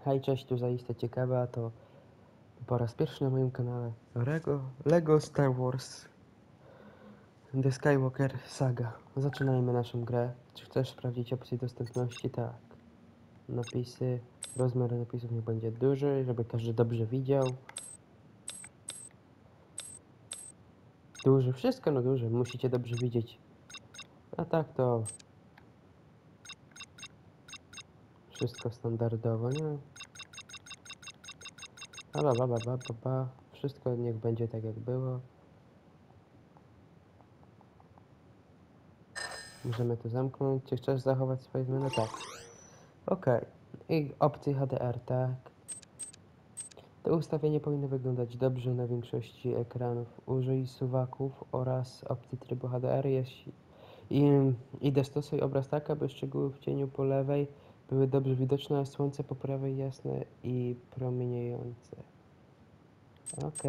Hej, cześć, tu zaiste ciekawe, a to po raz pierwszy na moim kanale LEGO Star Wars The Skywalker Saga. Zaczynajmy naszą grę. Czy chcesz sprawdzić opcję dostępności? Tak. Napisy, rozmiar napisów niech będzie duży, żeby każdy dobrze widział. Duży, wszystko no duże, musicie dobrze widzieć. A tak to wszystko standardowo, nie? Wszystko niech będzie tak jak było. Możemy to zamknąć. Czy chcesz zachować swoje zmiany? Tak. OK. I opcje HDR, tak. To ustawienie powinno wyglądać dobrze na większości ekranów. Użyj suwaków oraz opcji trybu HDR i dostosuj obraz tak, aby szczegóły w cieniu po lewej były dobrze widoczne, a słońce po prawej jasne i promieniejące. OK.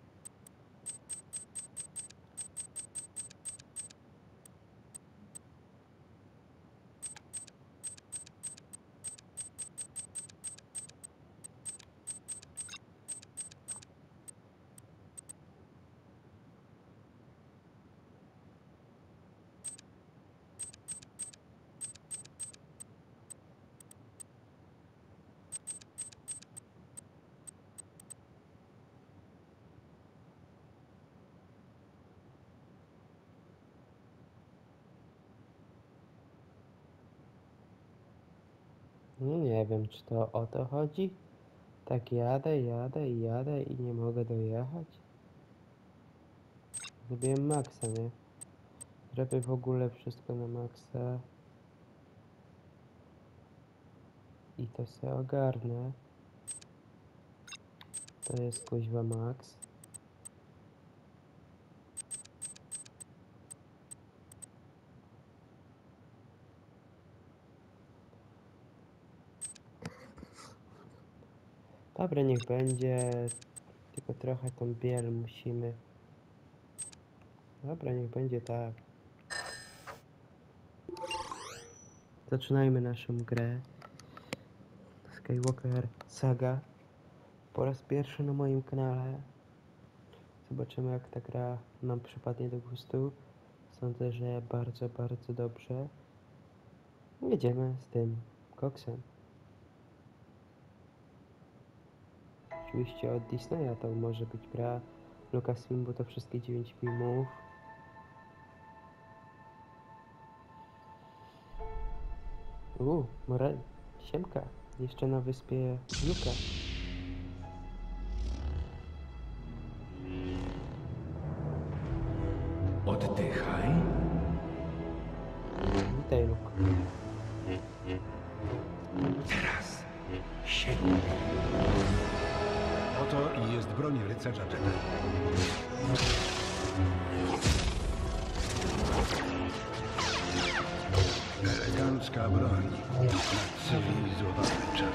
No nie wiem, czy to o to chodzi. Tak jadę i nie mogę dojechać. Zrobiłem maksa, nie? Zrobię w ogóle wszystko na maksa. I to se ogarnę. To jest kuźwa max. Dobra, niech będzie. Tylko trochę tą biel musimy. Dobra, niech będzie tak. Zaczynajmy naszą grę. Skywalker Saga. Po raz pierwszy na moim kanale. Zobaczymy, jak ta gra nam przypadnie do gustu. Sądzę, że bardzo, bardzo dobrze. Jedziemy z tym koksem. Oczywiście od Disneya to może być gra. Lucasfilm, bo to wszystkie 9 filmów. Morel, siemka. Jeszcze na wyspie Luka. Oddychaj. Witaj, Luke. Teraz sięgnij. Oto i jest broń rycerza Jedi. Elegancka broń na cywilizowany czas.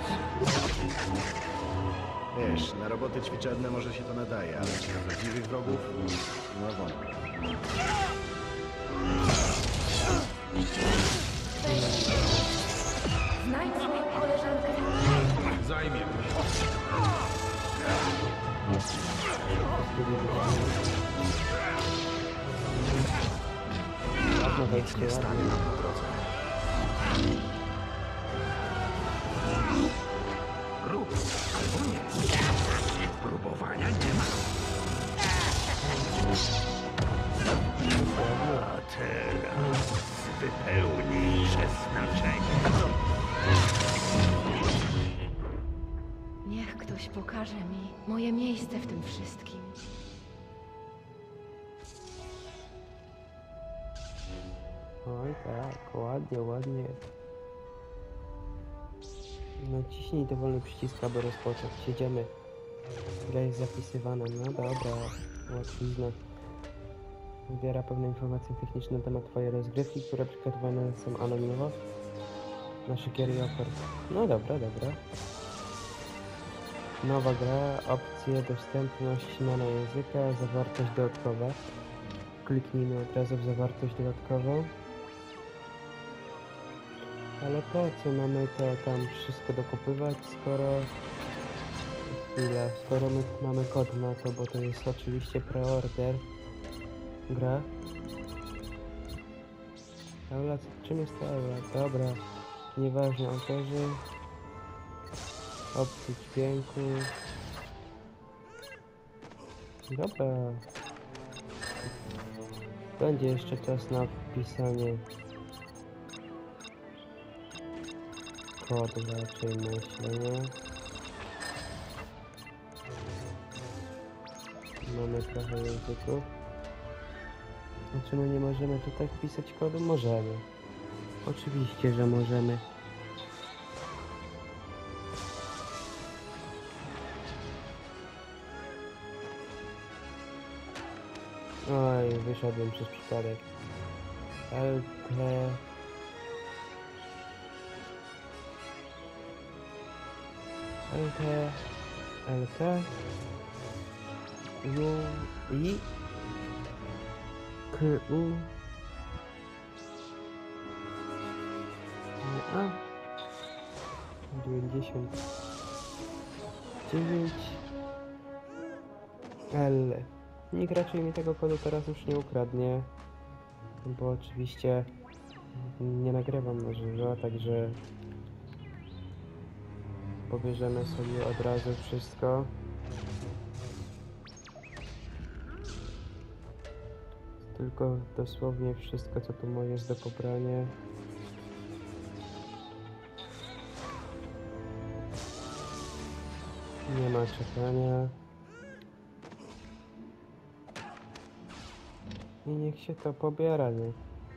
Wiesz, na roboty ćwiczebne może się to nadaje, ale na prawdziwych wrogów? No wątpię. Znajdź swoją koleżankę. Zajmie mnie. Ładno wejście, Nie stanie ładnie. nam na drodze. Rób albo nie. Próbowania nie ma. A teraz wypełnij przeznaczenie. Niech ktoś pokaże mi moje miejsce w tym wszystkim. Oj tak, ładnie, ładnie. Naciśnij dowolny przycisk, aby rozpocząć. Jedziemy. Gra jest zapisywana. No dobra, łatwizna. Zawiera pewne informacje techniczne na temat twojej rozgrywki, które przekazywane są anonimowo. Nasze gier i ofert. No dobra, dobra. Nowa gra, opcje, dostępność, zmiana języka, zawartość dodatkowa. Kliknijmy od razu w zawartość dodatkową. Ale po co mamy to tam wszystko dokupywać, skoro... Chwila, skoro my mamy kod na to, bo to jest oczywiście preorder. Gra. Eula, czym jest ta Eula? Dobra, nieważne, autorzy. Opcji dźwięku. Dobra. Będzie jeszcze czas na wpisanie kodu raczej, myślę, nie? Mamy trochę języków. A czy my nie możemy tutaj wpisać kodu? Możemy. Oczywiście, że możemy. Oj, wyszedłem przez przypadek. LT... LT... U... I... K... U... A... 99... L... Nikt raczej mi tego kodu teraz już nie ukradnie, bo oczywiście nie nagrywam na żywo, także pobierzemy sobie od razu wszystko. Tylko dosłownie wszystko, co tu jest do pobrania. Nie ma czekania. I niech się to pobiera, nie?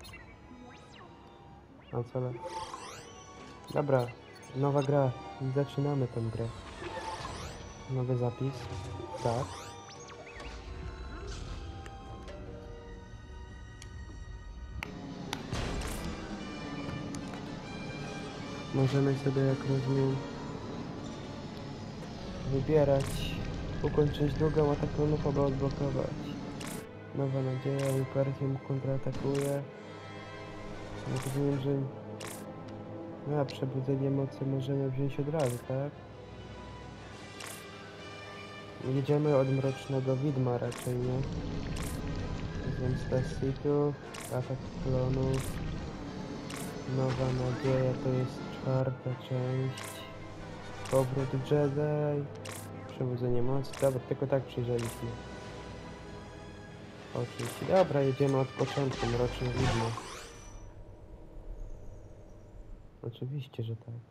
A co? Dobra, nowa gra. Zaczynamy tę grę. Nowy zapis. Tak. Możemy sobie, jak rozumiem, wybierać, ukończyć drugą ataku lub aby odblokować. Nowa nadzieja, Imperium kontratakuje. Rozumiem, że na przebudzenie mocy możemy wziąć od razu, tak? Jedziemy od Mrocznego Widma raczej, nie? Zemsta Sithów, atak klonów. Nowa nadzieja to jest 4. część. Powrót Jedi. Przebudzenie mocy. Dobra, tylko tak przyjrzeliśmy. Oczywiście. Dobra, jedziemy od początku. Mroczne Widmo. Oczywiście, że tak.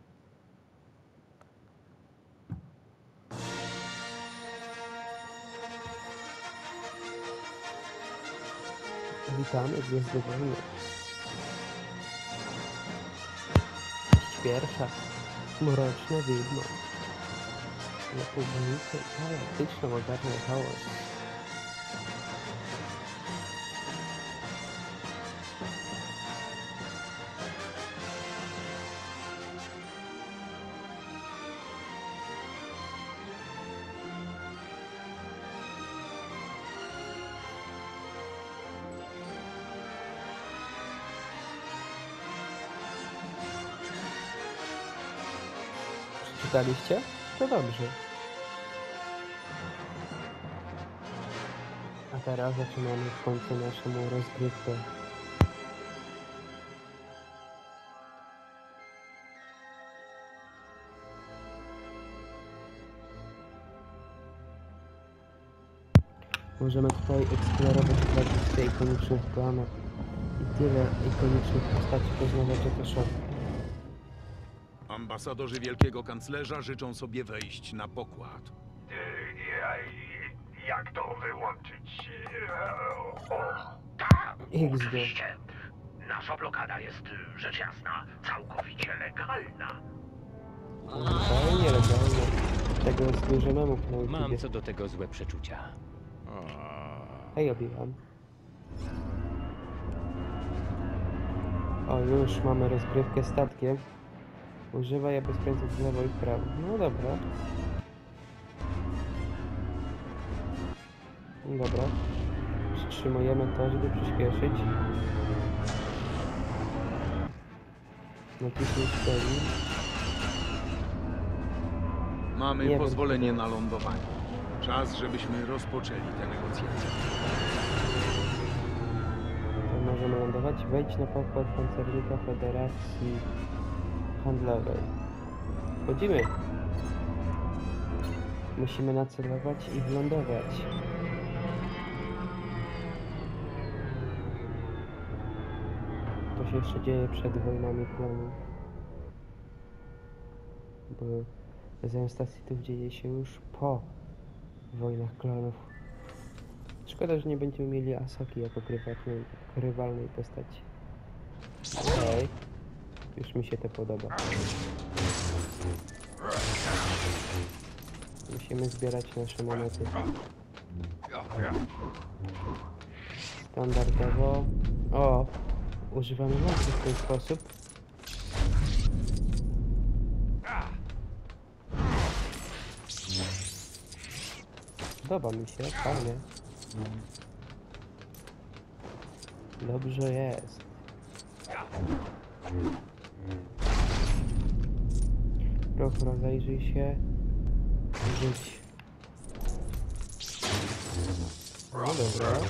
Witamy w Gwiezdnych Wojnach. Pierwsza. Mroczne Widmo. Republikę galaktyczną ogarnia chaos. Czytaliście? To dobrze. A teraz zaczynamy w końcu naszą rozgrywkę. Możemy tutaj eksplorować 20 ikonicznych planet i tyle ikonicznych postaci poznawać jako Ambasadorzy Wielkiego Kanclerza życzą sobie wejść na pokład. Jak to wyłączyć? Tak, XD. oczywiście. Nasza blokada jest, rzecz jasna, całkowicie legalna. Fajnie, legalnie. Tego zbierzemy na YouTubie. Mam co do tego złe przeczucia. Hej, Obi-Wan. O, już mamy rozgrywkę statkiem. Używaj, aby skręcać w lewo i w prawo. No dobra. Dobra. Przytrzymujemy to, żeby przyspieszyć. Naciśnij strzeli. Mamy Nie wiem, pozwolenie co to na lądowanie. Czas, żebyśmy rozpoczęli te negocjacje. To możemy lądować. Wejdź na pokład pancernika Federacji Handlowej. Wchodzimy. Musimy nacelować i wlądować. To się jeszcze dzieje przed wojnami klonów. Bo zemsta Sithów dzieje się już po wojnach klonów. Szkoda, że nie będziemy mieli Asoki jako rywalnej postaci. Okej. Już mi się to podoba. Musimy zbierać nasze monety. Standardowo. O! Używamy mocy w ten sposób. Podoba mi się, fajnie. Dobrze jest. Proch, rozejrzyj się. Rzuć. No dobra.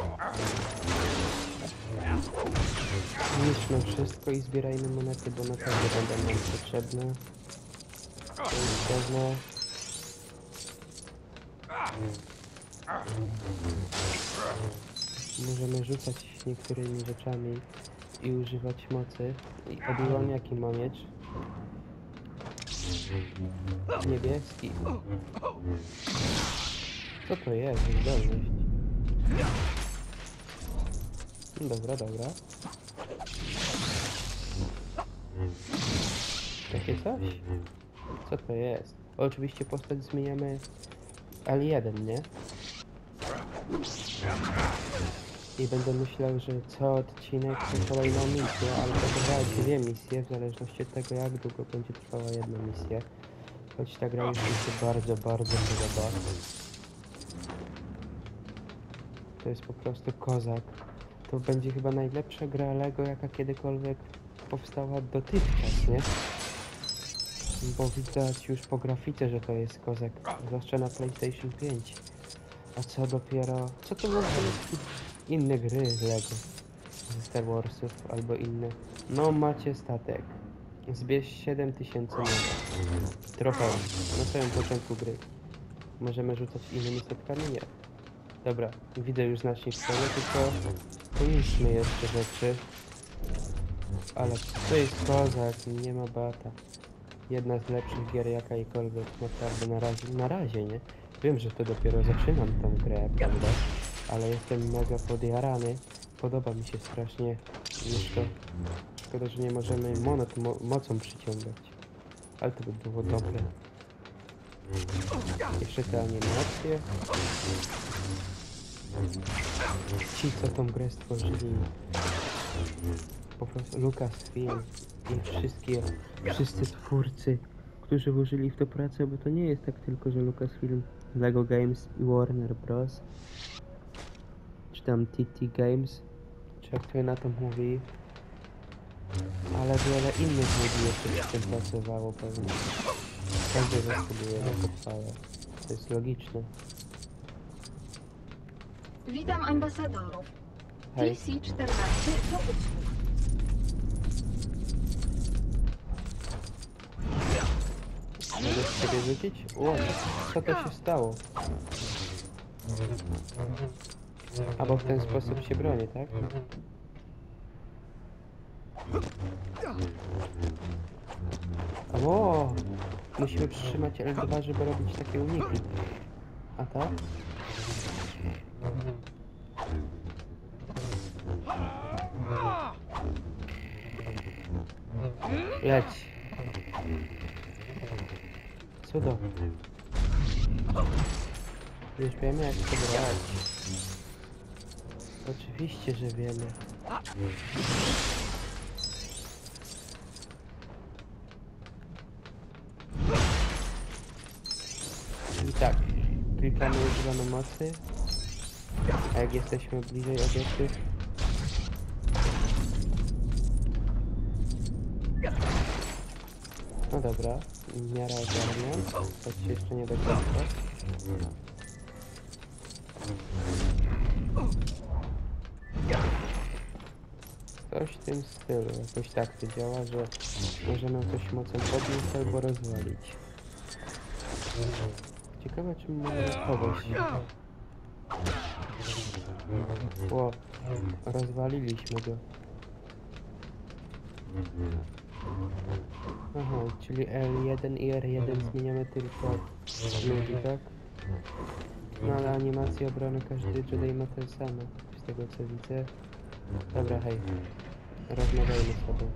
Zniszczmy wszystko i zbierajmy monety, bo naprawdę będą nam potrzebne. To jest pewne. Możemy rzucać niektórymi rzeczami i używać mocy. I Obi-Wan jaki ma miecz? Niebieski. Co to jest? Zdolność. Dobra, dobra. Takie coś? Co to jest? Oczywiście postać zmieniamy L1, nie? I będę myślał, że co odcinek to kolejną misję, ale to trwa 2 misje, w zależności od tego, jak długo będzie trwała jedna misja. Choć ta gra już mi się bardzo, bardzo podoba. To jest po prostu kozak. To będzie chyba najlepsza gra Lego, jaka kiedykolwiek powstała dotychczas, nie? Bo widać już po grafice, że to jest kozak, zwłaszcza na PlayStation 5. A co dopiero... Co to może być inne gry Lego ze Star Warsów albo inne? No macie statek. Zbierz 7000 monet. Trofeum. Na samym początku gry. Możemy rzucać innymi statkami? Nie. Dobra, widzę już znacznik celu, tylko poniszczmy jeszcze rzeczy. Ale to jest kozak, nie ma bata. Jedna z lepszych gier jakakolwiek, naprawdę na razie, nie? Wiem, że to dopiero zaczynam tą grę, prawda? Ale jestem mega podjarany. Podoba mi się strasznie. Już to... Szkoda, że nie możemy monet mocą przyciągać. Ale to by było dobre. Jeszcze te animacje. Ci, co tą grę stworzyli. Po prostu Lucasfilm i wszyscy twórcy, którzy włożyli w to pracę, bo to nie jest tak tylko, że Lucasfilm, Lego Games i Warner Bros. Czy tam TT Games, czy jak to na to mówi. Ale wiele innych ludzi jeszcze przy tym pracowało pewnie. Każdy zasługuje na pochwałę. To jest logiczne. Witam ambasadorów. Hej. TC-14 do usług. Mogę z ciebie rzucić? O, co to się stało? A bo w ten sposób się broni, tak? O, musimy przytrzymać L2, żeby robić takie uniki. A tak? Leć. Cudo. Już wiemy, jak to grać. Oczywiście, że wiemy. I tak, klikamy używamy mocy. A jak jesteśmy bliżej obiektów, No dobra, w miarę ogarnia, choć jeszcze nie do końca. Coś w tym stylu, jakoś tak to działa, że możemy coś mocą podnieść albo rozwalić. Ciekawe, czy możemy kogoś. O, rozwaliliśmy go. Aha, czyli L1 i R1 zmieniamy tylko ludzi, tak? No ale animację obrony każdy Jedi ma tę samą, z tego co widzę. Dobra, hej. Rozmawiajmy z tobą.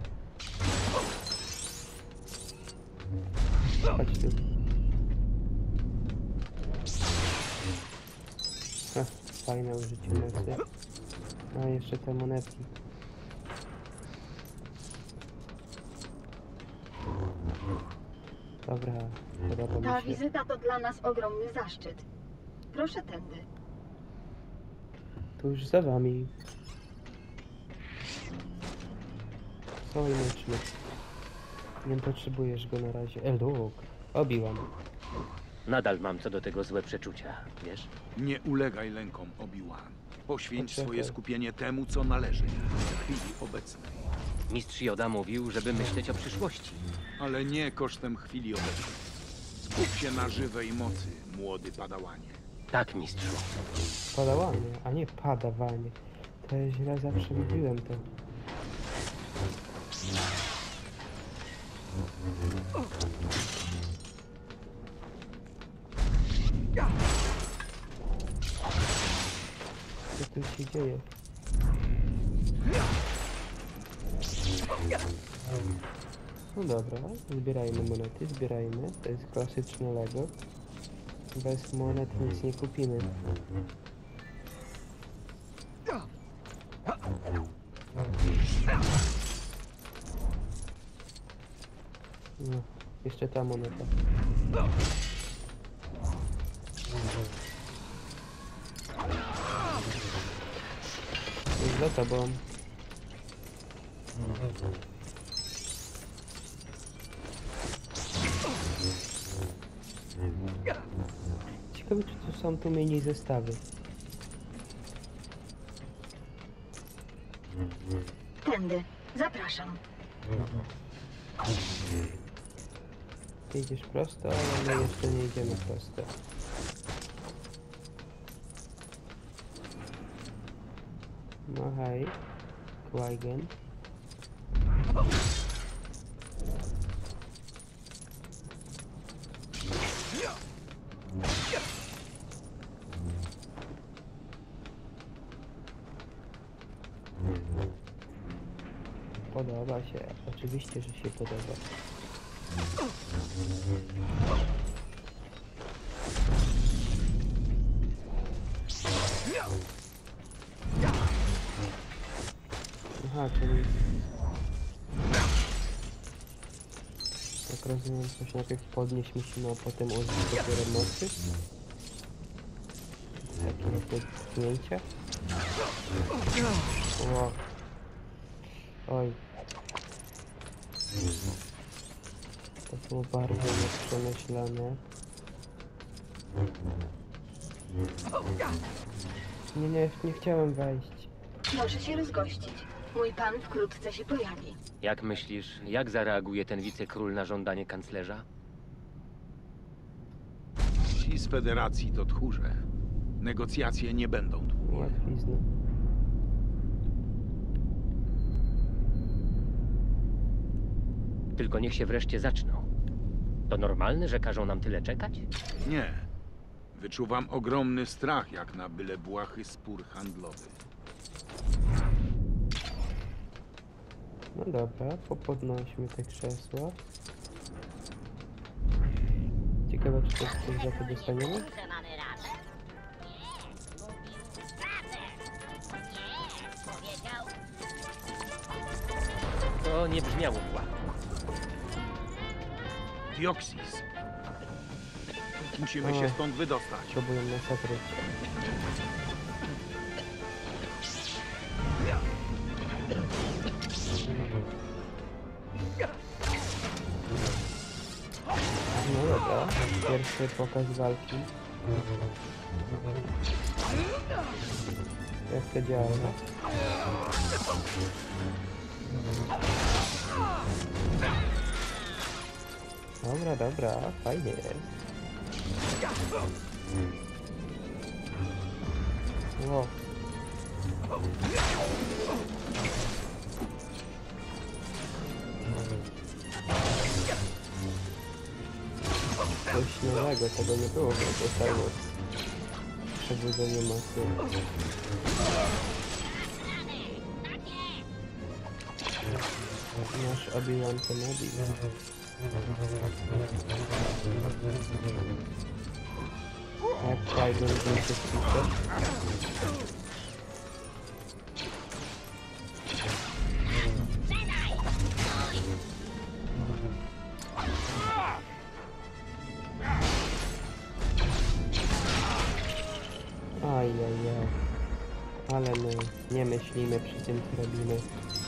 Chodź tu. Ha, fajne użycie mocy. A jeszcze te monetki. Dobra, podoba Ta mi się. wizyta to dla nas ogromny zaszczyt. Proszę tędy. Tuż za wami. Słuchaj, meczny. Nie potrzebujesz go na razie. Luke, obiłam. Nadal mam co do tego złe przeczucia, wiesz? Nie ulegaj lękom, Obi-Wan. Poświęć Poczekaj. swoje skupienie temu, co należy w chwili obecnej. Mistrz Joda mówił, żeby myśleć o przyszłości. Ale nie kosztem chwili obecnej. Skup się na żywej mocy, młody padałanie. Tak, mistrzu. Padawanie, a nie padawanie. To ja źle zawsze mówiłem to. Co tu się dzieje? No dobra, zbierajmy monety, zbierajmy. To jest klasyczne Lego. Bez monet nic nie kupimy. No, jeszcze ta moneta. Jest za tobą. Ciekawe, czy tu są tu mini zestawy. Tędy. Zapraszam. Ty idziesz prosto, ale my jeszcze nie idziemy prosto. No hej, Qui-Gon. Podoba się, oczywiście, że się podoba. Aha, czyli... Jak rozumiem, coś najpierw podnieść musimy, a potem użyć dopiero mocy. Takie dotknięcie. O. Oj. To było bardzo nieprzemyślane. Nie chciałem wejść. Proszę się rozgościć. Mój pan wkrótce się pojawi. Jak myślisz, jak zareaguje ten wicekról na żądanie kanclerza? Ci z Federacji to tchórze. Negocjacje nie będą długie. Łatwizna. Tylko niech się wreszcie zaczną. To normalne, że każą nam tyle czekać? Nie. Wyczuwam ogromny strach, jak na byle błahy spór handlowy. No dobra, popodnośmy te krzesła. Ciekawe, czy coś za to dostaniemy? To nie brzmiało gładko. Dioxis. Musimy O. się stąd wydostać. Próbują nas okryć. pierwszy pokaz walki. Jak to działa? Dobra, dobra, fajnie jest. Wow. Coś nowego, tego nie było w Cyberpunk. Przebudzenie mocy. Nasz Obi-Wan Kenobi. Jak fajnie będzie się spisze. Ajajaj. Ale my nie myślimy przy tym, co robimy.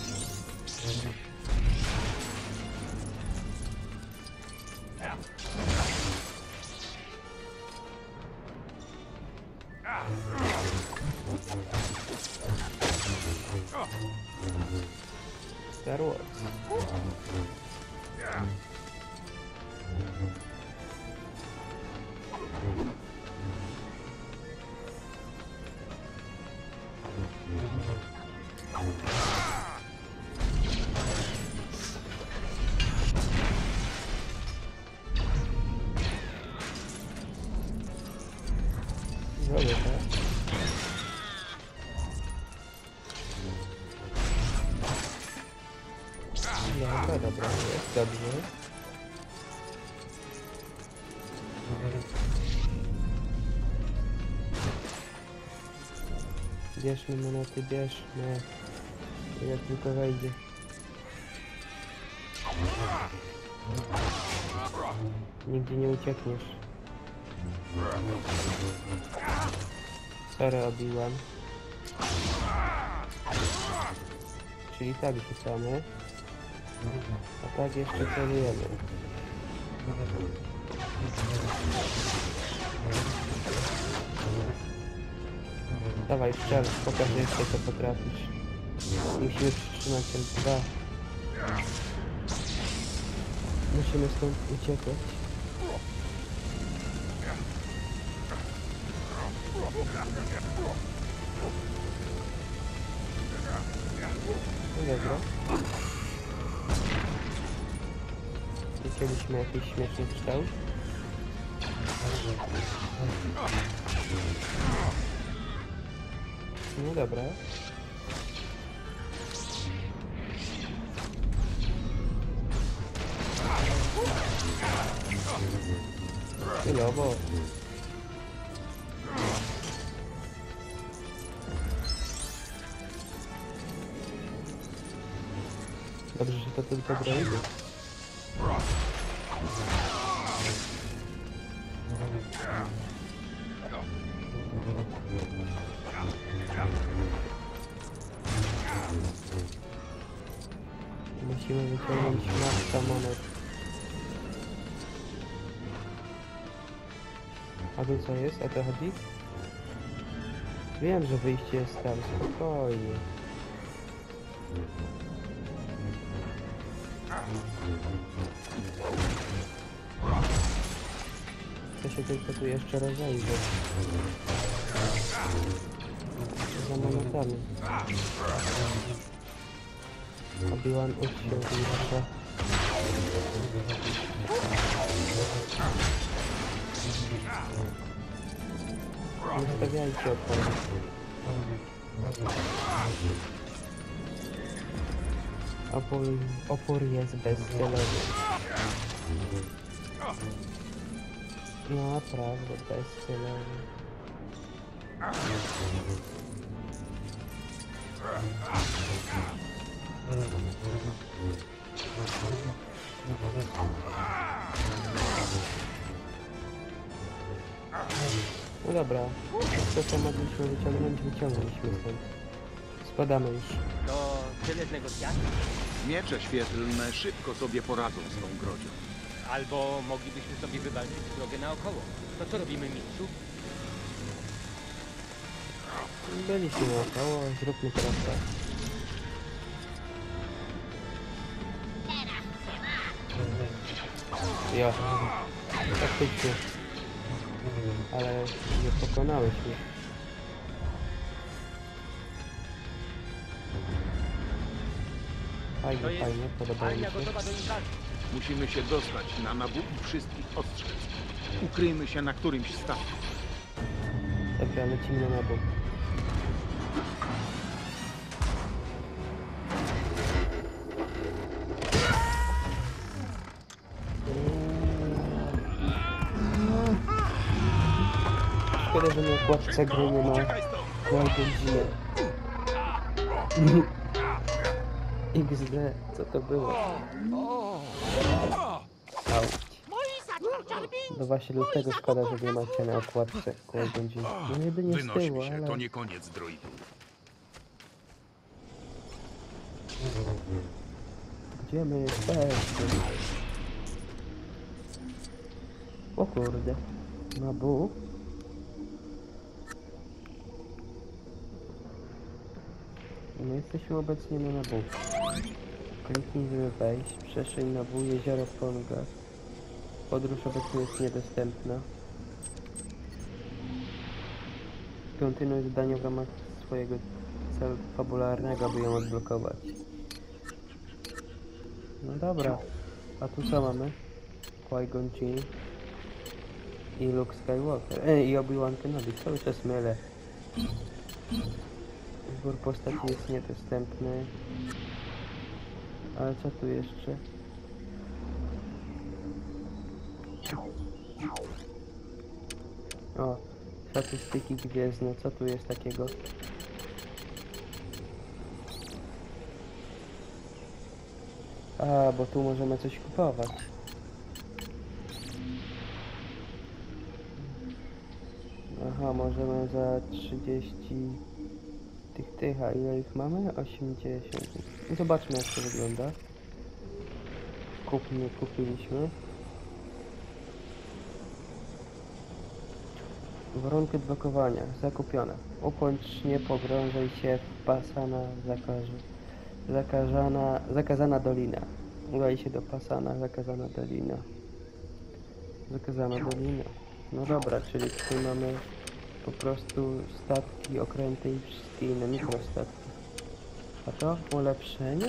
Star Wars. Dobra, tak? Dobra, dobra, jest dobrze. Bierzmy monety, bierzmy. Jak tylko wejdzie. Nigdzie nie uciekniesz. Sorry, Obi-Wan. Czyli tak rzucamy. A tak jeszcze celujemy. Dawaj, strzel, pokaż jeszcze co potrafisz. Musimy przytrzymać L2. Musimy stąd uciekać. No dobra. Chcieliśmy jakiś śmieszny kształt. No dobra. Chwilowo. Dobrze, że to tylko droidy. Musimy wyciągnąć masę monet. A tu co jest? O to chodzi? Wiem, że wyjście jest tam, spokojnie. Chcę się tylko tu jeszcze rozejrzeć. Za monetami. Obi-Wan uciął jeszcze. Nie stawiajcie oporu. Opór jest bezcelowy. Naprawdę bezcelowy. No dobra, to co mogliśmy wyciągnąć, wyciągnęliśmy stąd. Spadamy już. To tyle z negocjacji. Miecze świetlne szybko sobie poradzą z tą grodzią. Albo moglibyśmy sobie wywalczyć drogę naokoło. To co robimy, mistrzu? Byliśmy naokoło, zróbmy teraz tak. Ja. Faktycznie. Ale nie pokonałeś mnie. To Fajnie, jest fajnie, podobało mi armia się. gotowa do inwazji. Musimy się dostać na Nabu i wszystkich ostrzec. Ukryjmy się na którymś statku. Dobra, lecimy na bok. Szkoda, że na okładce gry nie ma godziny. XD, co to było? Auć. No właśnie dlatego szkoda, że nie macie na okładce godzin. No niby nie z tyłu, Wynośmy się, ale... to nie koniec droidów. Gdzie my jesteśmy? O kurde. Nabu? My jesteśmy obecnie na Nabu. Kliknij, żeby wejść. Przeszyń Nabu, jezioro Ponga. Podróż obecnie jest niedostępna. Kontynuuj zadanie w ramach swojego celu fabularnego, aby ją odblokować. No dobra. A tu co mamy? Qui-Gon Jinn i Luke Skywalker. I Obi-Wan Kenobi. Cały czas mylę. Wybór postaci jest niedostępny. Ale co tu jeszcze? O, statystyki gwiezdne. Co tu jest takiego? A, bo tu możemy coś kupować. Aha, możemy za 30 tych, a ile ich mamy? 80. No zobaczmy, jak to wygląda. Kupiliśmy. Warunki odblokowania. Zakupione. Ukończ, nie pogrążaj się w Pasana zakazana dolina. Udaj się do Pasana, zakazana dolina. Zakazana dolina. No dobra, czyli tutaj mamy po prostu statki, okręty i wszystkie inne mikrostatki. A to ulepszenie?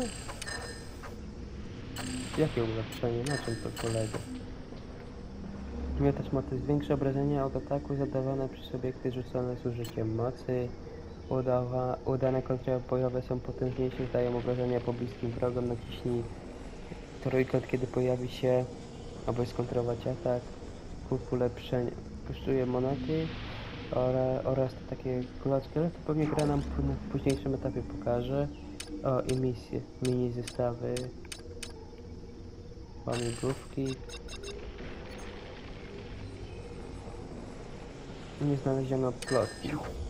Jakie ulepszenie? Na czym to polega? Miotacz mocy zwiększa obrażenia od ataku zadawane przez obiekty rzucone z użyciem mocy. Udane kontrabojowe są potężniejsze, zdają obrażenia pobliskim wrogom. Naciśnij trójkąt, kiedy pojawi się, aby skontrować atak. Kup ulepszenia. Kosztuje monety oraz to takie klocki, ale to pewnie gra nam w późniejszym etapie pokaże. O, i misje. Mini zestawy. Łamigłówki. Nie znaleziono plotki.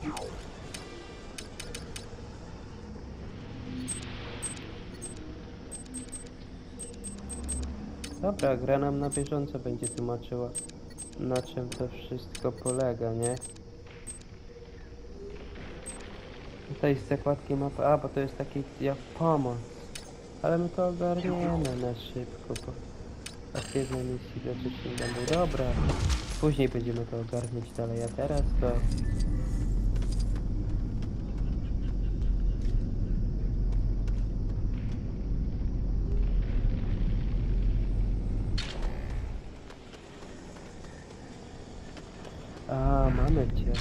Dobra, gra nam na bieżąco będzie tłumaczyła, na czym to wszystko polega, nie? Tutaj z zakładki mapy, bo to jest taki jak pomoc. Ale my to ogarniemy na szybko, bo aktywne misje dotyczyć nie będą. Dobra, później będziemy to ogarniać dalej, a teraz to... A, mamy cię.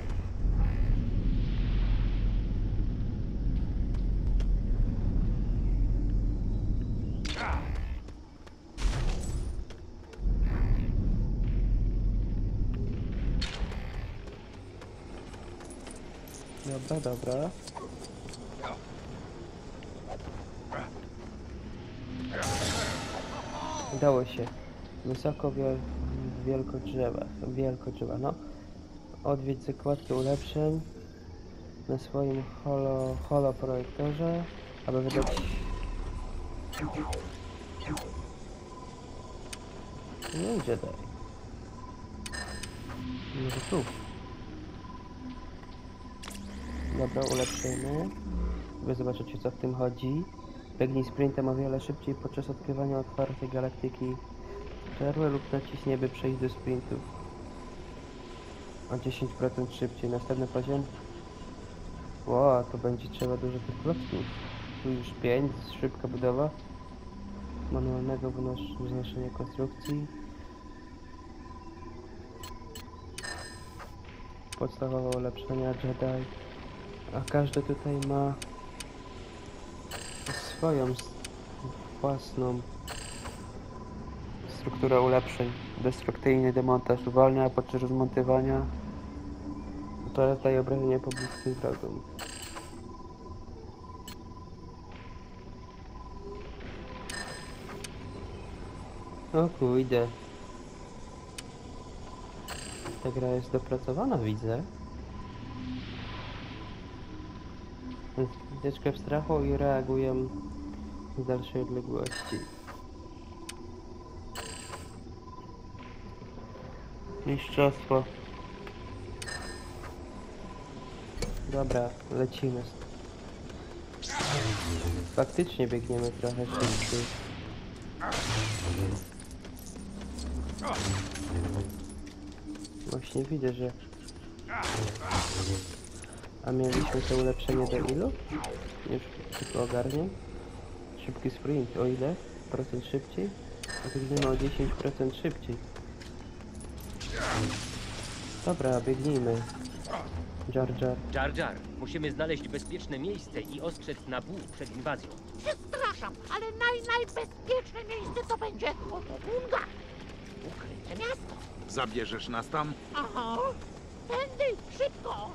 Dobra. Udało się. Wysoko wielkodrzewa, no. Odwiedź zakładkę ulepszeń na swoim holoprojektorze, aby wydać... Nie Jedi. Może tu. Dobra, ulepszymy. Wy zobaczycie, co w tym chodzi. Biegnij sprintem o wiele szybciej podczas odkrywania otwartej galaktyki. Przerwę lub naciśnij, by przejść do sprintu. O 10% szybciej. Następny poziom. Ło, to będzie trzeba dużo tych klocków. Tu już 5, szybka budowa. Manualnego wznoszenia konstrukcji. Podstawowe ulepszenia Jedi. A każdy tutaj ma swoją własną strukturę ulepszeń. Destrukcyjny demontaż uwalnia podczas rozmontowania. Paleta i obrażenia pobliskich wrogom. O kurde. Ta gra jest dopracowana, widzę. Ucieczkę w strachu i reagują z dalszej odległości. Mistrzostwo. Dobra, lecimy. Faktycznie biegniemy trochę szybciej. Właśnie widzę, że... A mieliśmy to ulepszenie do ilu? Już tylko ogarnię. Szybki sprint, o ile? Procent szybciej? A tu widzimy o 10% szybciej. Dobra, biegnijmy. Jar Jar. Jar Jar, musimy znaleźć bezpieczne miejsce i ostrzec Naboo przed inwazją. Przepraszam, ale najbezpieczne miejsce to będzie Otobunga. Ukryte miasto. Zabierzesz nas tam? Aha, tędy, szybko.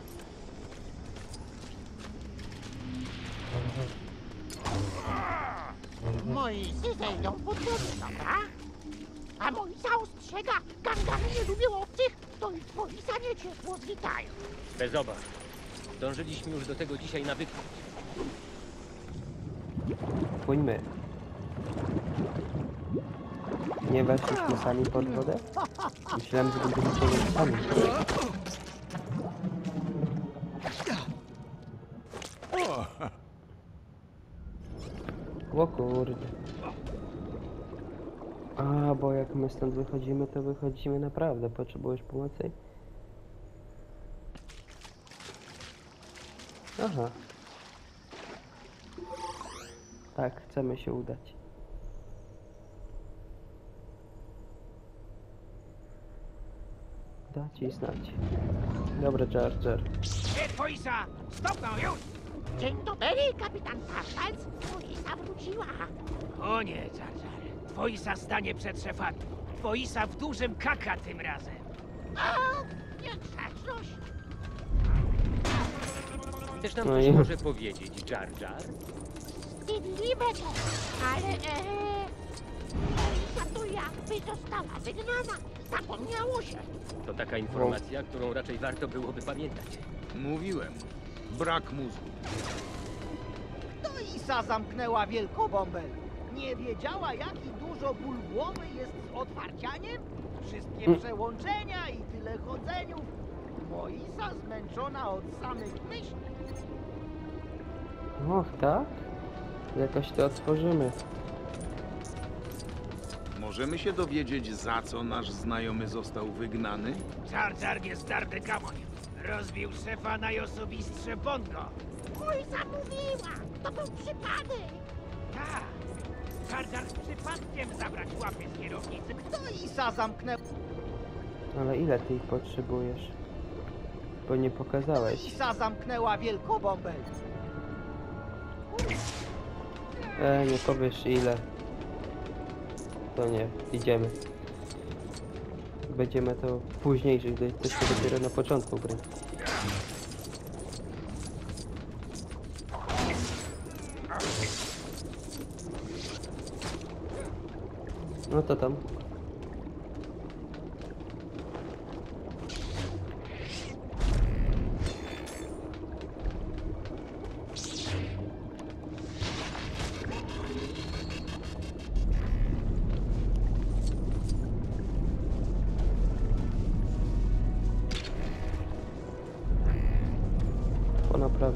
Moisy zejdą pod wodę, dobra? A Moisa ostrzega, gangany nie lubią obcych, to i Moisa nie ciepło zwitają. Bez obaw. Dążyliśmy już do tego dzisiaj na wykład. Płyńmy. Nie weszliśmy sami pod wodę? Myślałem, że będziemy się sami. O kurde. A, bo jak my stąd wychodzimy, to wychodzimy naprawdę. Potrzebujesz pomocy? Aha. Tak, chcemy się udać. Dać i znać. Dobra, Jar Jar. Twoisa, stopnął już! Dzień dobry, kapitan Tartals. Twoisa wróciła. O nie, Jar Jar. Twoisa stanie przed szefami. Twoisa w dużym kaka tym razem. A, niegrzeczność. Chcesz nam No coś i- może powiedzieć, Jar Jar? Wstydliwe to, ale Twoisa to jakby została wygnana. Zapomniało się. To taka informacja, którą raczej warto byłoby pamiętać. Mówiłem. Brak mózgu. Twoisa zamknęła wielkobąbel. Nie wiedziała, jaki dużo ból głowy jest z otwarcianiem? Wszystkie przełączenia i tyle chodzeniów. Twoisa zmęczona od samych myśli. Och, tak? Jakoś to otworzymy. Możemy się dowiedzieć, za co nasz znajomy został wygnany? Jar Jar niezdarny gamoń. Rozbił szefa na osobistrze Bongo. Twoisa mówiła, to był przypadek. Tak. Jar Jar przypadkiem zabrać łapy z kierownicy. Twoisa zamknęła. Ale ile ty ich potrzebujesz? Bo nie pokazałeś. Twoisa zamknęła wielkobąbel. Nie powiesz ile. To nie, idziemy. Będziemy to później, gdy jesteśmy dopiero na początku gry. No to tam.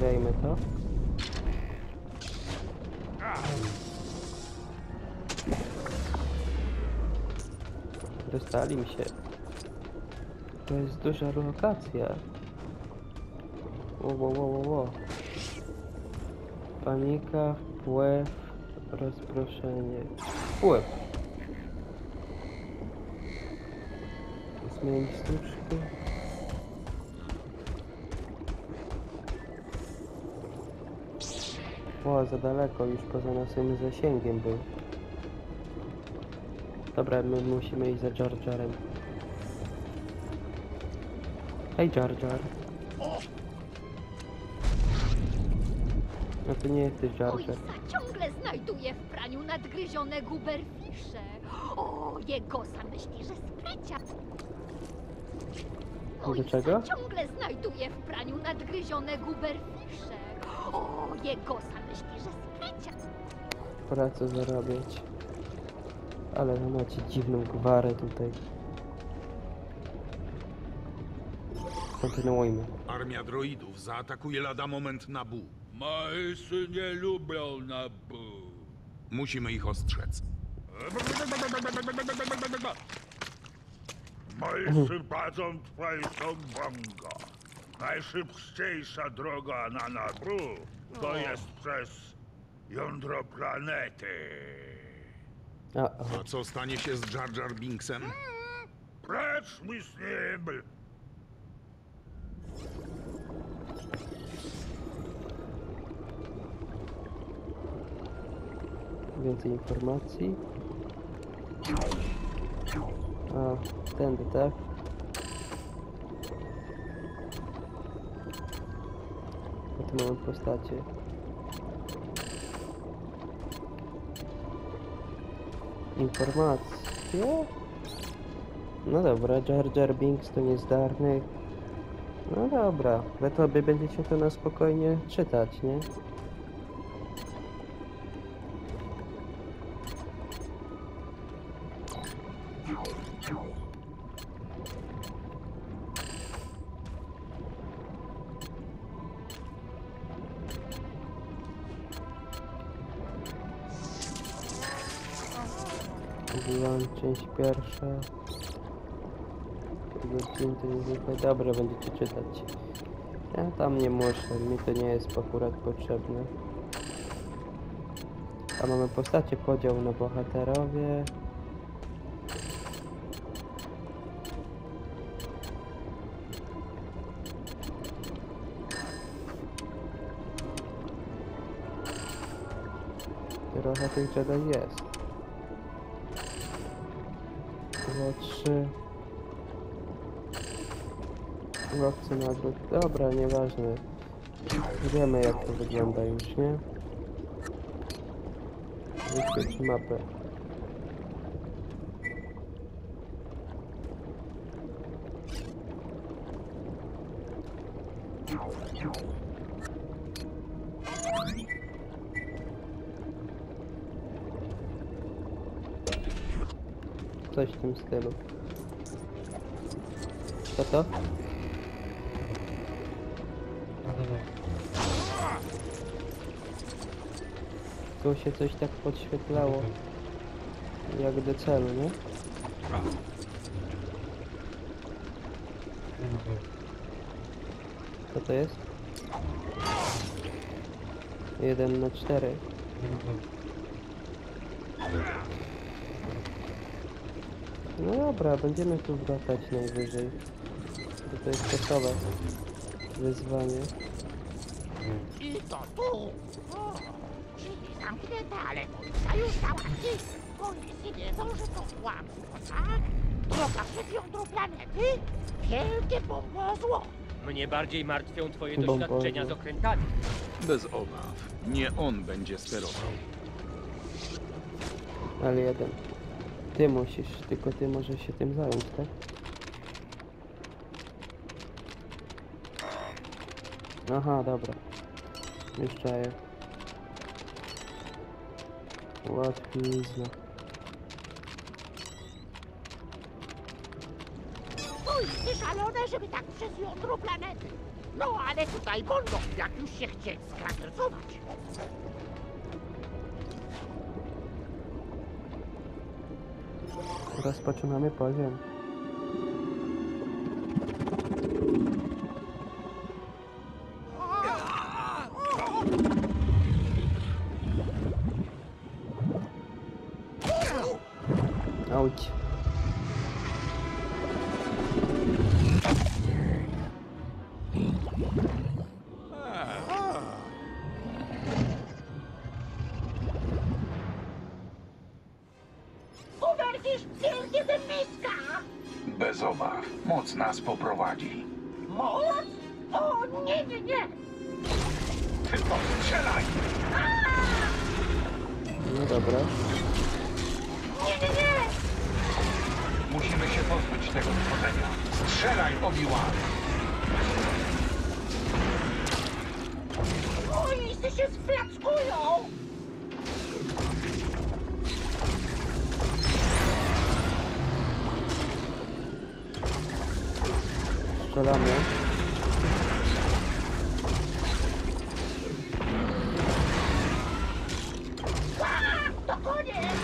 Zamawiajmy to. Dostali mi się. To jest duża lokacja. Wo. Panika, wpływ, rozproszenie. Wpływ. Zmienić sztuczki. O, za daleko, już poza naszym zasięgiem był. Dobra, my musimy iść za Jar Jarem. Hej, Jar Jar. No to nie jesteś Jar Jar. Ojca ciągle znajduje w praniu nadgryzione guberfisze. O, Jegosa myśli, że sprycia. Do czego? Ciągle znajduje w praniu nadgryzione guberfisze. O, Jegosa myśli, że sprycia. Pracę zarabiać. Ale no macie dziwną gwarę tutaj. Kontynuujmy. Armia droidów zaatakuje lada moment Naboo. Maesy nie lubią Naboo. Musimy ich ostrzec. Maesy padzą twojego bongo. Najszybciejsza droga na Naboo to jest przez jądro planety. A co stanie się z Jar Jar Binksem? Precz mi z nim! Więcej informacji. A, tędy, tak? A tu mamy postacie. Informacje? No dobra, Jar Jar Binks to niezdarny. No dobra, wy to będziecie to na spokojnie czytać, nie? Część pierwsza. Dobra, będziecie czytać. Ja tam nie muszę, mi to nie jest akurat potrzebne. A mamy postacie, podział na bohaterowie. Trochę tych Jedi jest. 3 łowcy nagród. Dobra, nieważne. Wiemy jak to wygląda już, nie? Wyświetl mapę. Coś w tym stylu. Co to? Tu się coś tak podświetlało. Jak do celu, nie? Co to jest? 1/4. No dobra, będziemy tu wracać najwyżej. Bo to jest gotowe wyzwanie. I to tu! O, drzwi zamknięte, ale Moisa już załatwi. Policji wiedzą, że to kłamstwo, tak? Droga przed jądro planety? Wielkie bombozło! Mnie bardziej martwią twoje Bombozło. doświadczenia z okrętami. Bez obaw. Nie on będzie sterował. Ale jeden. Ty musisz, tylko ty możesz się tym zająć, tak? Aha, dobra. Już czaję. Łatwizna. Oj, ty szalone, żeby tak przez jądro planety! No ale tutaj wolno, jak już się chce skrakercować. Rozpoczynamy poziom. Auć. Guberfish, wielkie zębiska! Bez obaw. Moc nas poprowadzi. Moc? O, nie, nie, nie! Tylko strzelaj! No dobra. Nie, nie, nie! Musimy się pozbyć tego stworzenia. Strzelaj, Obi-Wan! Moisy się splackują! Strzelamy. To koniec!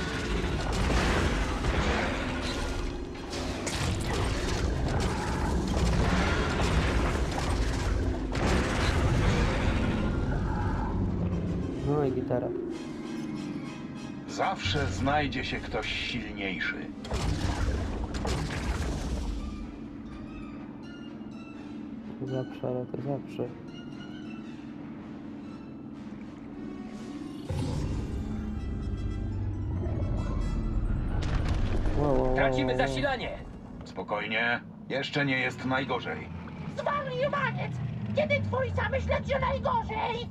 No i gitara. Zawsze znajdzie się ktoś silniejszy. Zawsze, ale to zawsze. Wow. Tracimy zasilanie! Spokojnie. Jeszcze nie jest najgorzej. Zwariowaniec! Kiedy twój zamyśleć, że najgorzej?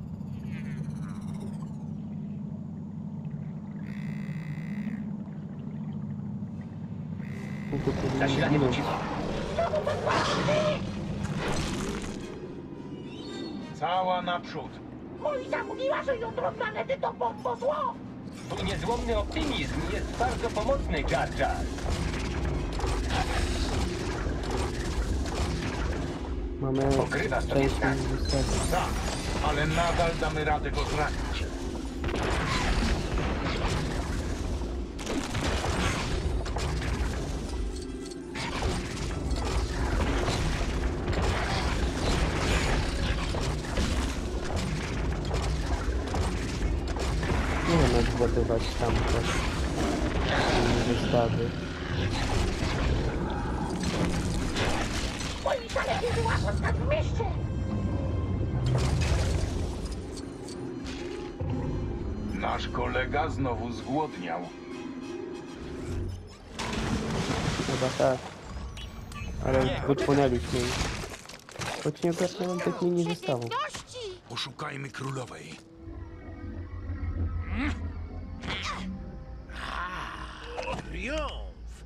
I tu powinien Zasilanie zginąć. wróciło. Znowu podpłaszczy! Cała naprzód. Moisa mówiła, że jutro planety to bombo zło! Twój niezłomny optymizm jest bardzo pomocny, Jar Jar. Mamy Pokrywa sobie szczęście tak. zostawić. Tak, ale nadal damy radę go zranić. Nie wiem jak zładować tamte wystawy. Moisa lepiej była zostać w mieście! Nasz kolega znowu zgłodniał. Chyba tak. Ale wypłynęliśmy. Choć nie ogarnąłem tych mini zestawów. Poszukajmy królowej. Triumf!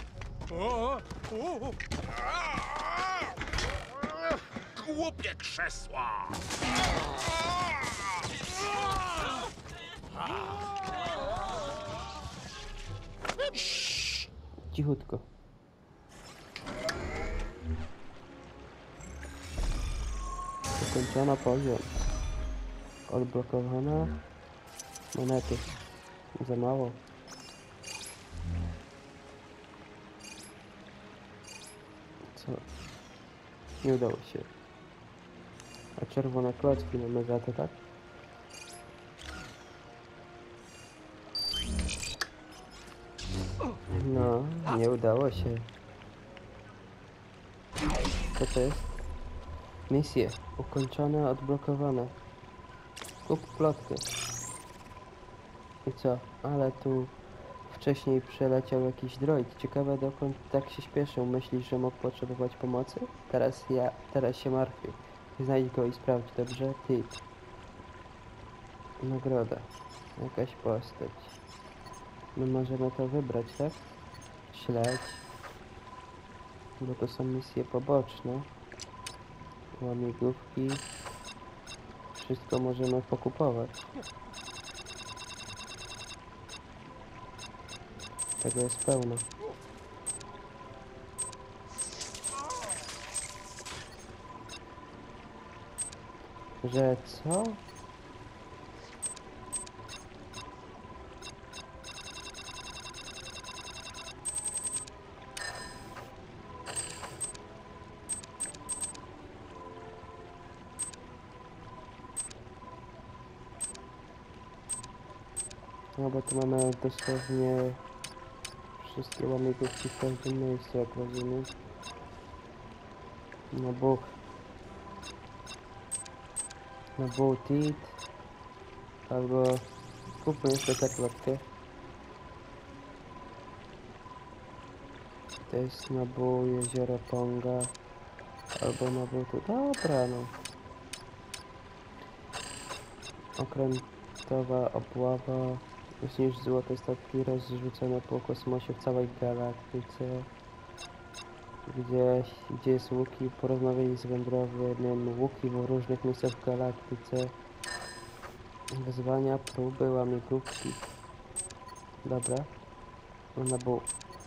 Głupie krzesła! Cichutko. Ukończono poziom. Odblokowane monety. Za mało. Co? Nie udało się. A czerwone klocki mamy za to, tak? No, nie udało się. Co to jest? Misje. Ukończone, odblokowane. Kup plotkę. I co? Ale tu wcześniej przeleciał jakiś droid. Ciekawe dokąd tak się śpieszył. Myślisz, że mógł potrzebować pomocy? Teraz się martwię. Znajdź go i sprawdź, dobrze? Ty. Nagroda. Jakaś postać. My możemy to wybrać, tak? Śledź. Bo to są misje poboczne. Łamigłówki. Wszystko możemy pokupować. Tego jest pełno. Że co? No bo tu mamy dosłownie wszystkie łamigłówki w każdym miejscu, jak rozumiem. No buch. No butit. Albo kupmy jeszcze tę klotkę. To jest na bu jezioro Ponga. Albo na bu tu. Dobra no. Okrętowa obława. Zniszcz złote statki rozrzucone po kosmosie w całej galaktyce. Gdzie jest Łuki, porozmawiaj z wędrownym Łuki w różnych miejscach w galaktyce. Wyzwania, próby, łamigłówki. Dobra. Na bu.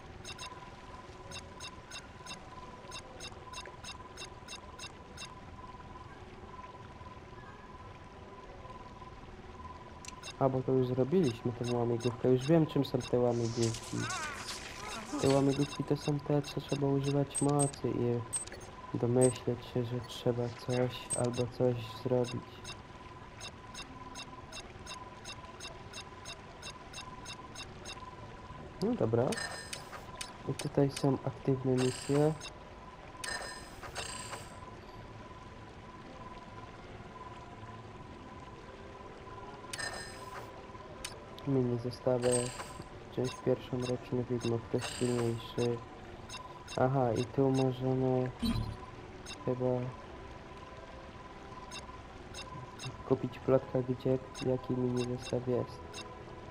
A, bo to już zrobiliśmy tę łamigłówkę. Już wiem, czym są te łamigłówki. Te łamigłówki to są te, co trzeba używać mocy i domyśleć się, że trzeba coś albo coś zrobić. No dobra. I tutaj są aktywne misje. Mini zestawę. Część pierwszą, roczny widmo, ktoś silniejszy. Aha, i tu możemy chyba kupić plotka, gdzie jaki mini zestaw jest.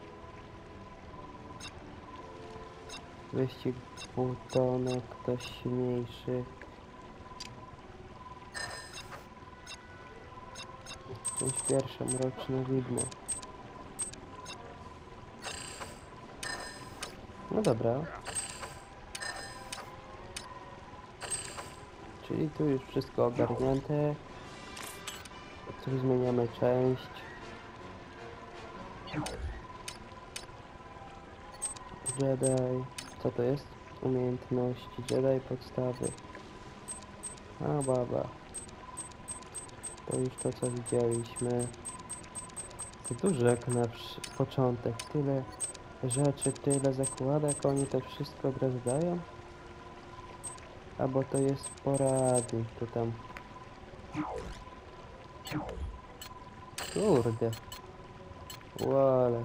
Wyścig Butonek, ktoś silniejszy. Część pierwszą, roczne widmo. No dobra. Czyli tu już wszystko ogarnięte. Tu zmieniamy część. Jedi. Co to jest? Umiejętności. Jedi podstawy. A baba. To już to, co widzieliśmy. To dużo jak na początek. Tyle rzeczy, tyle zakładek. Oni to wszystko od razu dają? Albo to jest poradnik, to tam. Kurde. Łale.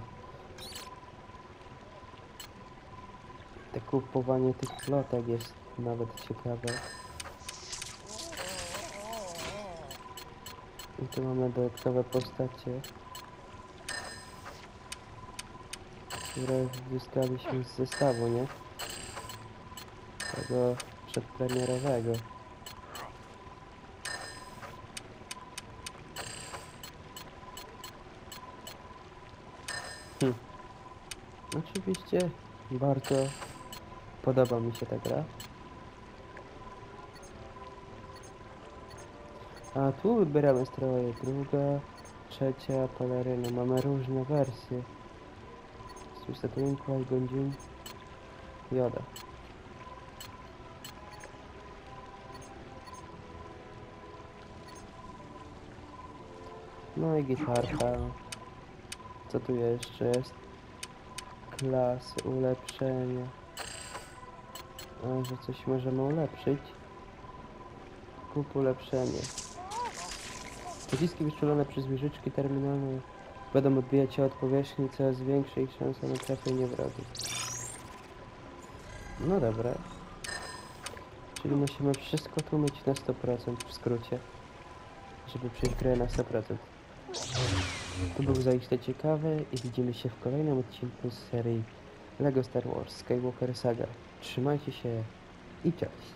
Te kupowanie tych plotek jest nawet ciekawe. I tu mamy dodatkowe postacie, które zyskaliśmy z zestawu, nie? Tego przedpremierowego. Oczywiście bardzo podoba mi się ta gra. A tu wybieramy stroje, druga, trzecia, peleryna. Mamy różne wersje. Statuin, Qui-Gon Jinn, Yoda. No i gitarka. Co tu jeszcze jest? Klasy, ulepszenia. A, że coś możemy ulepszyć. Kup ulepszenie. Pociski wyczulone przez wieżyczki terminalne będą odbijać się od powierzchni, coraz większa ich szansa na trafienie wrogów. No dobra. Czyli musimy wszystko tłumić na 100% w skrócie, żeby przejść grę na 100%. To był zaiste ciekawy i widzimy się w kolejnym odcinku z serii LEGO Star Wars Skywalker Saga. Trzymajcie się i cześć!